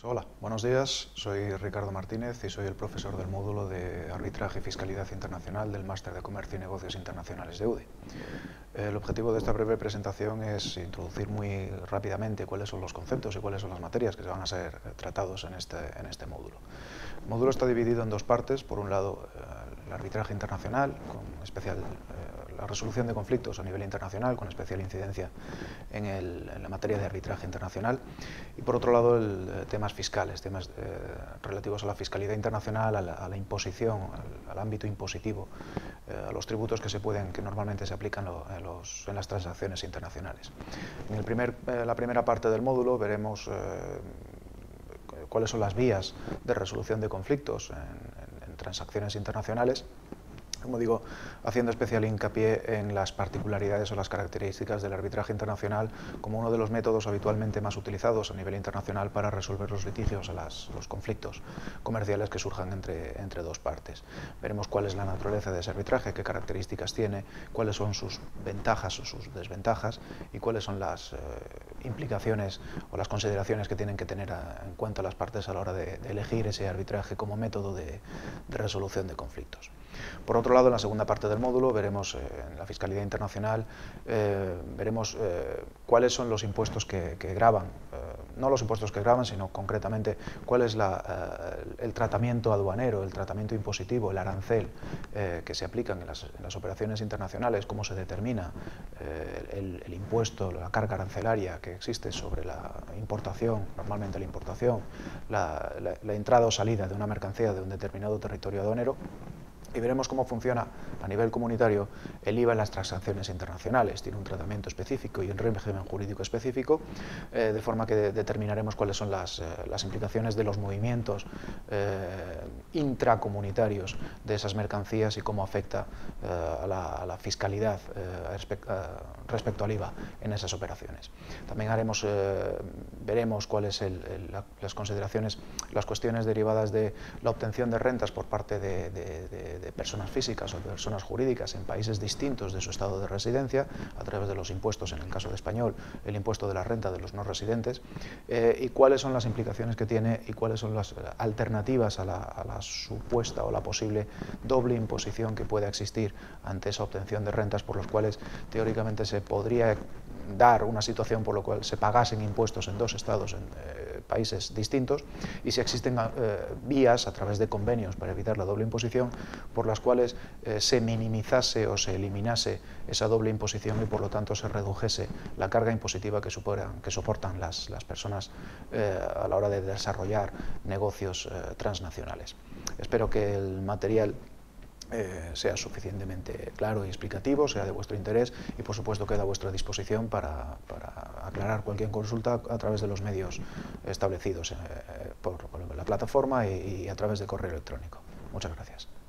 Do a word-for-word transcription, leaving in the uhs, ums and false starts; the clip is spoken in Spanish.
Hola, buenos días. Soy Ricardo Martínez y soy el profesor del módulo de Arbitraje y Fiscalidad Internacional del Máster de Comercio y Negocios Internacionales de U D I. El objetivo de esta breve presentación es introducir muy rápidamente cuáles son los conceptos y cuáles son las materias que se van a ser tratados en este, en este módulo. El módulo está dividido en dos partes. Por un lado, el arbitraje internacional, con especial eh, la resolución de conflictos a nivel internacional, con especial incidencia en, el, en la materia de arbitraje internacional. Y por otro lado, el, eh, temas fiscales, temas eh, relativos a la fiscalidad internacional, a la, a la imposición, al, al ámbito impositivo, eh, a los tributos que se pueden, que normalmente se aplican lo, en, los, en las transacciones internacionales. En el primer, eh, la primera parte del módulo veremos eh, cuáles son las vías de resolución de conflictos en, en, en transacciones internacionales, como digo, haciendo especial hincapié en las particularidades o las características del arbitraje internacional como uno de los métodos habitualmente más utilizados a nivel internacional para resolver los litigios, las, los conflictos comerciales que surjan entre, entre dos partes. Veremos cuál es la naturaleza de ese arbitraje, qué características tiene, cuáles son sus ventajas o sus desventajas y cuáles son las eh, implicaciones o las consideraciones que tienen que tener a, en cuenta las partes a la hora de, de elegir ese arbitraje como método de, de resolución de conflictos. Por otro lado, en la segunda parte del módulo veremos, eh, en la fiscalidad internacional, eh, veremos eh, cuáles son los impuestos que, que gravan, eh, no los impuestos que gravan, sino concretamente cuál es la, eh, el tratamiento aduanero, el tratamiento impositivo, el arancel eh, que se aplican en las, en las operaciones internacionales, cómo se determina eh, el, el impuesto, la carga arancelaria que existe sobre la importación, normalmente la importación, la, la, la entrada o salida de una mercancía de un determinado territorio aduanero. Y veremos cómo funciona a nivel comunitario el I V A en las transacciones internacionales. Tiene un tratamiento específico y un régimen jurídico específico, eh, de forma que de, determinaremos cuáles son las, eh, las implicaciones de los movimientos eh, intracomunitarios de esas mercancías y cómo afecta eh, a, la, a la fiscalidad eh, respect, eh, respecto al I V A en esas operaciones. También haremos, eh, veremos cuáles son las consideraciones, las cuestiones derivadas de la obtención de rentas por parte de, de, de de personas físicas o de personas jurídicas en países distintos de su estado de residencia, a través de los impuestos, en el caso de español, el impuesto de la renta de los no residentes, eh, y cuáles son las implicaciones que tiene y cuáles son las alternativas a la, a la supuesta o la posible doble imposición que pueda existir ante esa obtención de rentas, por los cuales teóricamente se podría dar una situación por la cual se pagasen impuestos en dos estados, en eh, países distintos, y si existen eh, vías a través de convenios para evitar la doble imposición, por las cuales eh, se minimizase o se eliminase esa doble imposición y por lo tanto se redujese la carga impositiva que, superan, que soportan las, las personas eh, a la hora de desarrollar negocios eh, transnacionales. Espero que el material Eh, sea suficientemente claro y explicativo, sea de vuestro interés y por supuesto queda a vuestra disposición para, para aclarar cualquier consulta a través de los medios establecidos eh, por, por la plataforma y, y a través de correo electrónico. Muchas gracias.